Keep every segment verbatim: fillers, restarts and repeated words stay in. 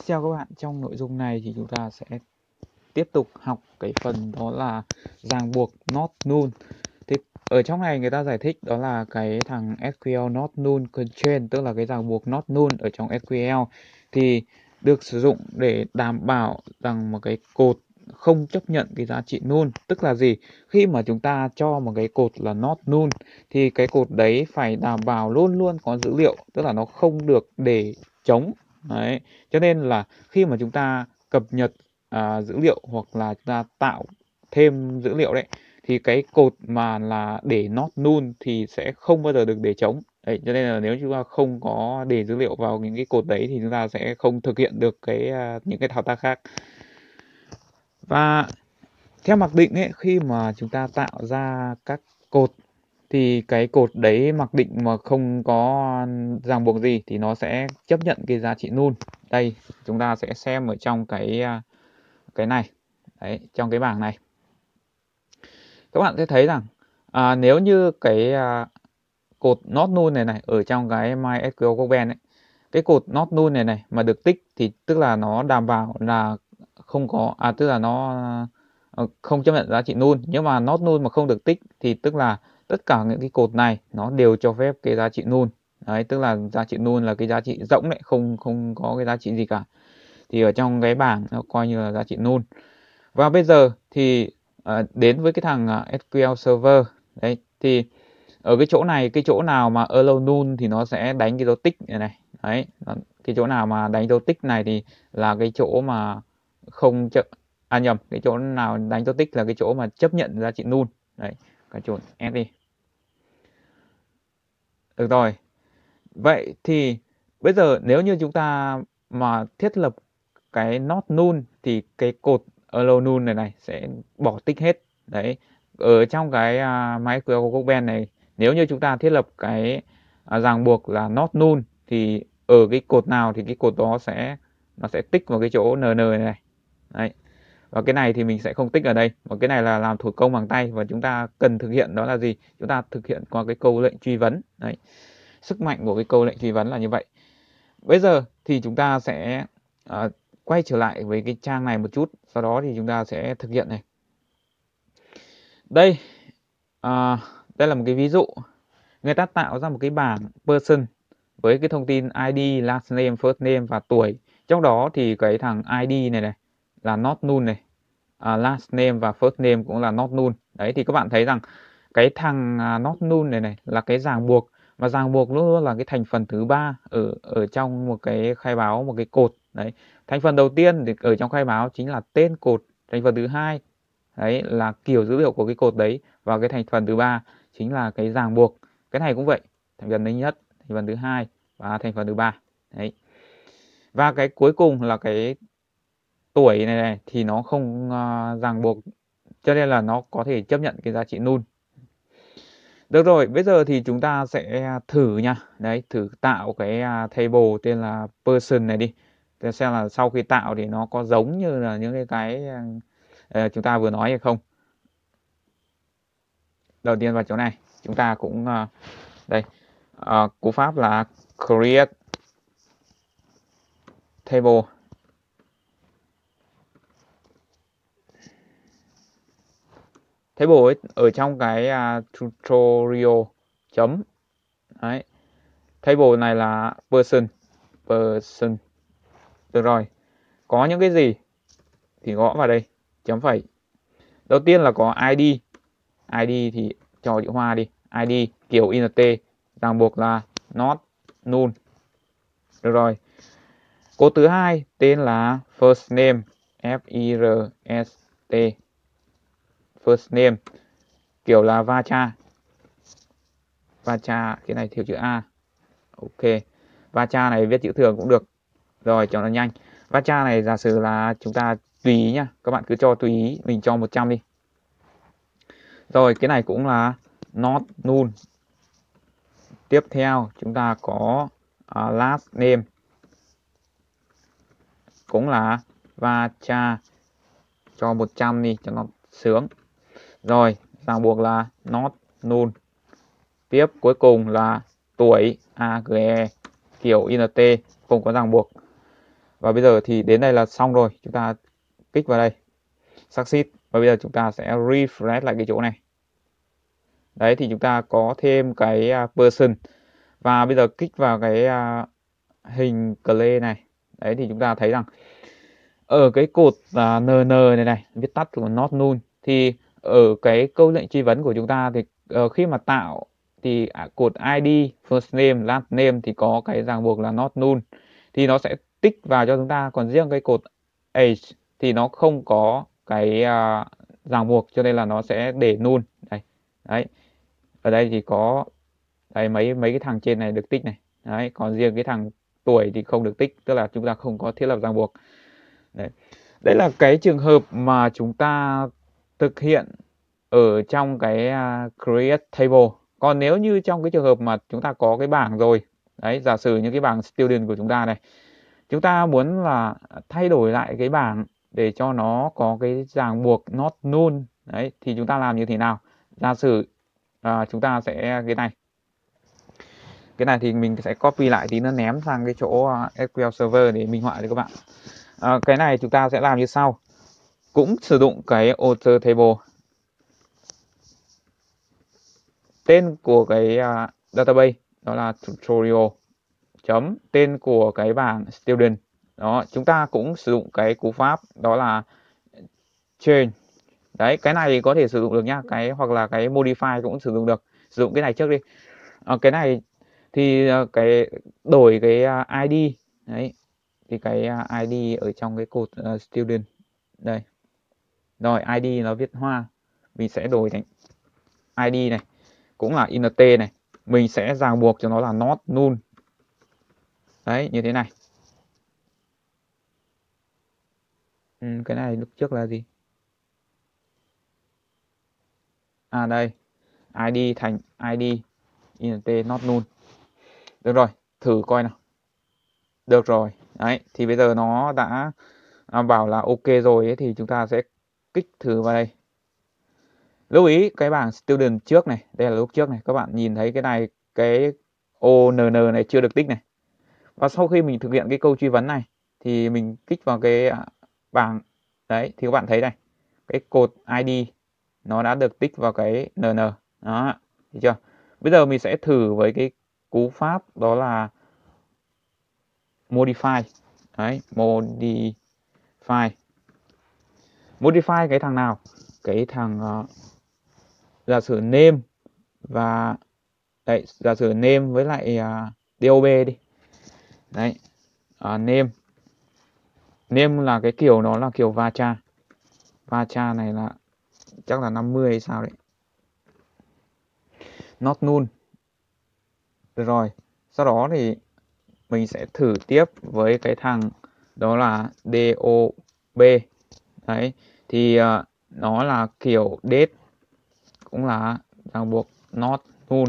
Chào các bạn, trong nội dung này thì chúng ta sẽ tiếp tục học cái phần đó là ràng buộc not null. Thì ở trong này người ta giải thích đó là cái thằng ét quy lờ not null constraint, tức là cái ràng buộc not null ở trong ét quy lờ thì được sử dụng để đảm bảo rằng một cái code không chấp nhận cái giá trị null. Tức là gì? Khi mà chúng ta cho một cái code là not null thì cái code đấy phải đảm bảo luôn luôn có dữ liệu, tức là nó không được để trống. Đấy, cho nên là khi mà chúng ta cập nhật à, dữ liệu hoặc là chúng ta tạo thêm dữ liệu đấy thì cái code mà là để not null thì sẽ không bao giờ được để trống. Đấy, cho nên là nếu chúng ta không có để dữ liệu vào những cái code đấy thì chúng ta sẽ không thực hiện được cái uh, những cái thao tác khác. Và theo mặc định ấy, khi mà chúng ta tạo ra các code thì cái code đấy mặc định mà không có ràng buộc gì thì nó sẽ chấp nhận cái giá trị null. Đây chúng ta sẽ xem ở trong cái cái này. Đấy, trong cái bảng này các bạn sẽ thấy rằng à, nếu như cái à, code not null này này ở trong cái MySQL Workbench ấy, cái code not null này này mà được tích thì tức là nó đảm bảo là không có à tức là nó uh, không chấp nhận giá trị null. Nhưng mà not null mà không được tích thì tức là tất cả những cái code này nó đều cho phép cái giá trị null. Đấy, tức là giá trị null là cái giá trị rỗng đấy, không không có cái giá trị gì cả. Thì ở trong cái bảng nó coi như là giá trị null. Và bây giờ thì uh, đến với cái thằng uh, ét quy lờ Server. Đấy, thì ở cái chỗ này, cái chỗ nào mà allow null thì nó sẽ đánh cái dấu tích này này. Đấy, cái chỗ nào mà đánh dấu tích này thì là cái chỗ mà không chấp à nhầm, cái chỗ nào đánh dấu tích là cái chỗ mà chấp nhận giá trị null. Đấy, cái chỗ S đi. Được rồi. Vậy thì bây giờ nếu như chúng ta mà thiết lập cái not null thì cái code allow null này này sẽ bỏ tích hết. Đấy, ở trong cái uh, MySQL Workbench này nếu như chúng ta thiết lập cái uh, ràng buộc là not null thì ở cái code nào thì cái code đó sẽ nó sẽ tích vào cái chỗ nn này này. Đấy. Và cái này thì mình sẽ không tích ở đây, và cái này là làm thủ công bằng tay và chúng ta cần thực hiện đó là gì? Chúng ta thực hiện qua cái câu lệnh truy vấn. Đấy. Sức mạnh của cái câu lệnh truy vấn là như vậy. Bây giờ thì chúng ta sẽ uh, quay trở lại với cái trang này một chút, sau đó thì chúng ta sẽ thực hiện này. Đây, uh, đây là một cái ví dụ. Người ta tạo ra một cái bảng person với cái thông tin i đê, last name, first name và tuổi. Trong đó thì cái thằng i đê này này là not null này, uh, last name và first name cũng là not null. Đấy, thì các bạn thấy rằng cái thằng uh, not null này này là cái ràng buộc, và ràng buộc luôn luôn là cái thành phần thứ ba ở ở trong một cái khai báo, một cái code. Đấy, thành phần đầu tiên thì ở trong khai báo chính là tên code, thành phần thứ hai đấy là kiểu dữ liệu của cái code đấy, và cái thành phần thứ ba chính là cái ràng buộc. Cái này cũng vậy, thành phần thứ nhất, thành phần thứ hai và thành phần thứ ba. Đấy, và cái cuối cùng là cái tuổi này, này thì nó không uh, ràng buộc, cho nên là nó có thể chấp nhận cái giá trị null. Được rồi, bây giờ thì chúng ta sẽ thử nha. Đấy, thử tạo cái uh, table tên là person này đi. Để xem là sau khi tạo thì nó có giống như là những cái cái uh, chúng ta vừa nói hay không. Đầu tiên vào chỗ này, chúng ta cũng uh, đây, uh, cú pháp là create table. Table ấy, ở trong cái uh, tutorial chấm đấy, table này là person person. Được rồi, có những cái gì thì gõ vào đây, chấm phẩy. Đầu tiên là có i đê. i đê thì cho chữ hoa đi, i đê kiểu int, ràng buộc là not null. Được rồi, code thứ hai tên là first name, F I R S T, first name kiểu là varchar. Varchar cái này thiếu chữ A. Ok, varchar này viết chữ thường cũng được. Rồi, cho nó nhanh. Varchar này giả sử là chúng ta tùy ý nhá, các bạn cứ cho tùy ý, mình cho một trăm đi. Rồi, cái này cũng là not null. Tiếp theo chúng ta có uh, last name cũng là varchar, cho một trăm đi cho nó sướng. Rồi, ràng buộc là not null. Tiếp cuối cùng là tuổi, age kiểu int, không có ràng buộc. Và bây giờ thì đến đây là xong rồi, chúng ta kích vào đây succeed, và bây giờ chúng ta sẽ refresh lại cái chỗ này. Đấy thì chúng ta có thêm cái uh, person, và bây giờ kích vào cái uh, hình clay này. Đấy thì chúng ta thấy rằng ở cái cột uh, en en này này, viết tắt của not null, thì ở cái câu lệnh truy vấn của chúng ta thì uh, khi mà tạo thì uh, cột i đê, first name, last name thì có cái ràng buộc là not null, thì nó sẽ tích vào cho chúng ta. Còn riêng cái cột age thì nó không có cái uh, ràng buộc, cho nên là nó sẽ để null. Đây, đấy, ở đây thì có đây, mấy mấy cái thằng trên này được tích này. Đấy, còn riêng cái thằng tuổi thì không được tích, tức là chúng ta không có thiết lập ràng buộc. Đấy. Đấy là cái trường hợp mà chúng ta thực hiện ở trong cái uh, create table. Còn nếu như trong cái trường hợp mà chúng ta có cái bảng rồi, đấy, giả sử như cái bảng student của chúng ta này, chúng ta muốn là thay đổi lại cái bảng để cho nó có cái ràng buộc not null, đấy, thì chúng ta làm như thế nào? Giả sử uh, chúng ta sẽ cái này. Cái này thì mình sẽ copy lại tí nữa ném sang cái chỗ uh, ét quy eo Server để minh họa cho các bạn. À, cái này chúng ta sẽ làm như sau. Cũng sử dụng cái author table. Tên của cái uh, database đó là tutorial chấm tên của cái bảng student. Đó, chúng ta cũng sử dụng cái cú pháp đó là change. Đấy, cái này có thể sử dụng được nhá, cái hoặc là cái modify cũng sử dụng được. Sử dụng cái này trước đi. À, cái này thì uh, cái đổi cái uh, i đê. Đấy, thì cái uh, i đê ở trong cái cột uh, student đây. Rồi i đê nó viết hoa, mình sẽ đổi thành i đê này, cũng là int này, mình sẽ ràng buộc cho nó là not null. Đấy, như thế này. Ừ, cái này lúc trước là gì? À đây, i đê thành i đê int not null. Được rồi, thử coi nào. Được rồi. Đấy, thì bây giờ nó đã bảo là ok rồi ấy, thì chúng ta sẽ kích thử vào đây. Lưu ý cái bảng student trước này, đây là lúc trước này, các bạn nhìn thấy cái này, cái ô en en này chưa được tích này. Và sau khi mình thực hiện cái câu truy vấn này thì mình kích vào cái bảng đấy, thì các bạn thấy này, cái cột i đê nó đã được tích vào cái en en. Đó, thấy chưa? Bây giờ mình sẽ thử với cái cú pháp đó là modify. Đấy, modify. Modify cái thằng nào? Cái thằng uh, giả sử name và đấy, giả sử name với lại uh, dob đi. Đấy, uh, name. Name là cái kiểu nó là kiểu varchar. Varchar này là chắc là năm mươi hay sao đấy. Not null. Được rồi. Sau đó thì mình sẽ thử tiếp với cái thằng đó là dob. Đấy, thì uh, nó là kiểu date, cũng là ràng buộc not null.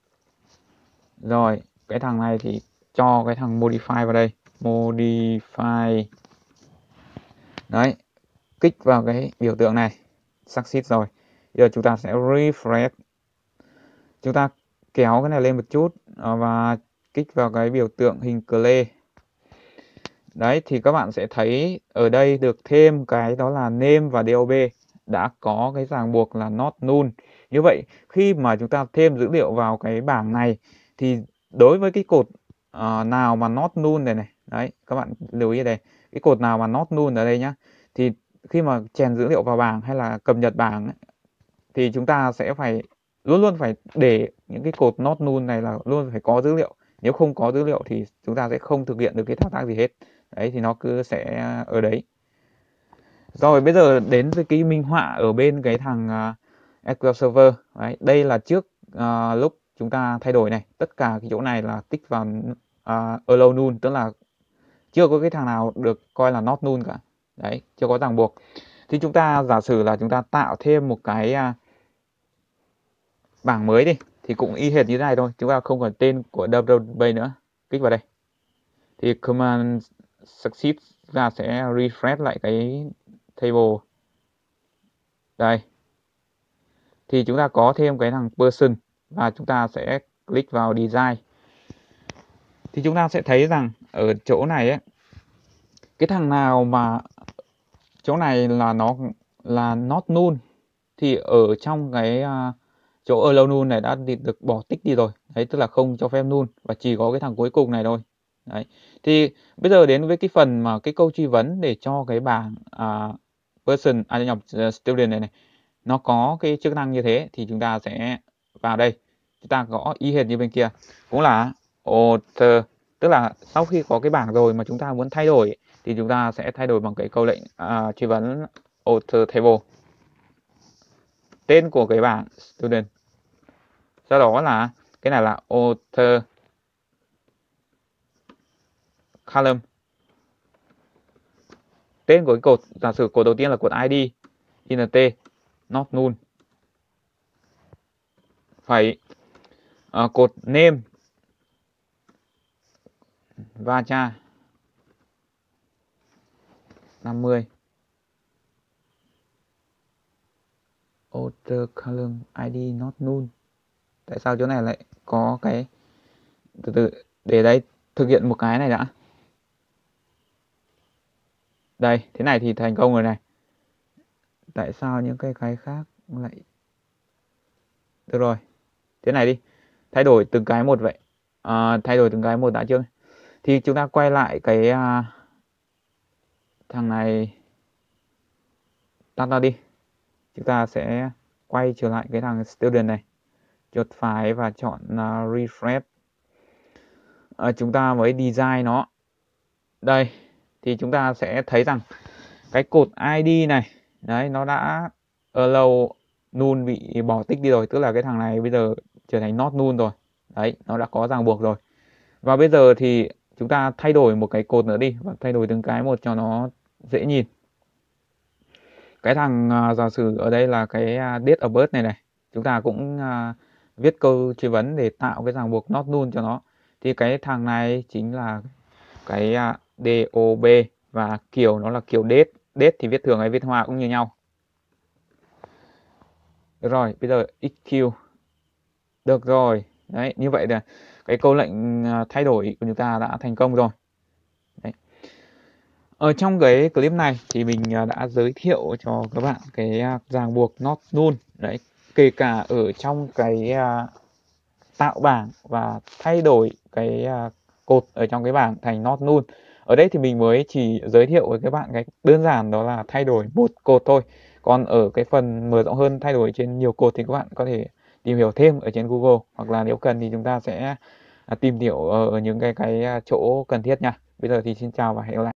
Rồi, cái thằng này thì cho cái thằng modify vào đây. Modify. Đấy, kích vào cái biểu tượng này. Succeed rồi. Giờ chúng ta sẽ refresh. Chúng ta kéo cái này lên một chút và kích vào cái biểu tượng hình clay. Đấy, thì các bạn sẽ thấy ở đây được thêm cái đó là name và dob đã có cái ràng buộc là not null. Như vậy khi mà chúng ta thêm dữ liệu vào cái bảng này thì đối với cái cột uh, nào mà not null này này, đấy các bạn lưu ý đây, cái cột nào mà not null ở đây nhá, thì khi mà chèn dữ liệu vào bảng hay là cập nhật bảng ấy, thì chúng ta sẽ phải luôn luôn phải để những cái cột not null này là luôn phải có dữ liệu. Nếu không có dữ liệu thì chúng ta sẽ không thực hiện được cái thao tác gì hết. Đấy, thì nó cứ sẽ ở đấy. Rồi bây giờ đến với cái minh họa ở bên cái thằng uh, ét quy eo Server. Đấy, đây là trước uh, lúc chúng ta thay đổi này, tất cả cái chỗ này là tích vào uh, allow null, tức là chưa có cái thằng nào được coi là not null cả. Đấy, chưa có ràng buộc. Thì chúng ta giả sử là chúng ta tạo thêm một cái uh, bảng mới đi, thì cũng y hệt như thế này thôi, chúng ta không còn tên của database nữa. Kích vào đây. Thì command succeed ra sẽ refresh lại cái table. Đây. Thì chúng ta có thêm cái thằng person và chúng ta sẽ click vào design. Thì chúng ta sẽ thấy rằng ở chỗ này ấy, cái thằng nào mà chỗ này là nó là not null thì ở trong cái uh, chỗ allow null này đã được bỏ tích đi rồi. Đấy, tức là không cho phép null và chỉ có cái thằng cuối cùng này thôi. Đấy. Thì bây giờ đến với cái phần mà cái câu truy vấn để cho cái bảng uh, person à nhập uh, student này này nó có cái chức năng như thế thì chúng ta sẽ vào đây, chúng ta gõ y hệt như bên kia, cũng là alter, tức là sau khi có cái bảng rồi mà chúng ta muốn thay đổi thì chúng ta sẽ thay đổi bằng cái câu lệnh uh, truy vấn alter table, tên của cái bảng student, sau đó là cái này là alter column, tên của cái cột, giả sử cột đầu tiên là cột i đê int not null, phải uh, cột name varchar năm mươi, alter column i đê not null. Tại sao chỗ này lại có cái, từ từ để đây thực hiện một cái này đã. Đây, thế này thì thành công rồi này. Tại sao những cái cái khác lại, được rồi, thế này đi, thay đổi từng cái một vậy, à, thay đổi từng cái một đã chưa. Thì chúng ta quay lại cái uh, thằng này, tắt ra đi, chúng ta sẽ quay trở lại cái thằng student này, chuột phải và chọn uh, refresh. Uh, chúng ta mới design nó. Đây, thì chúng ta sẽ thấy rằng cái cột i đê này, đấy, nó đã allow null bị bỏ tích đi rồi, tức là cái thằng này bây giờ trở thành not null rồi. Đấy, nó đã có ràng buộc rồi. Và bây giờ thì chúng ta thay đổi một cái cột nữa đi, và thay đổi từng cái một cho nó dễ nhìn. Cái thằng uh, giả sử ở đây là cái uh, date of birth này này, chúng ta cũng uh, viết câu truy vấn để tạo cái ràng buộc not null cho nó. Thì cái thằng này chính là cái uh, dob, và kiểu nó là kiểu date. Date thì viết thường hay viết hoa cũng như nhau. Được rồi, bây giờ execute. Được rồi. Đấy, như vậy là cái câu lệnh thay đổi của chúng ta đã thành công rồi. Đấy. Ở trong cái clip này thì mình đã giới thiệu cho các bạn cái ràng buộc not null. Đấy, kể cả ở trong cái tạo bảng và thay đổi cái cột ở trong cái bảng thành not null. Ở đây thì mình mới chỉ giới thiệu với các bạn cái đơn giản đó là thay đổi một cột thôi. Còn ở cái phần mở rộng hơn thay đổi trên nhiều cột thì các bạn có thể tìm hiểu thêm ở trên Google, hoặc là nếu cần thì chúng ta sẽ tìm hiểu ở những cái cái chỗ cần thiết nha. Bây giờ thì xin chào và hẹn gặp lại.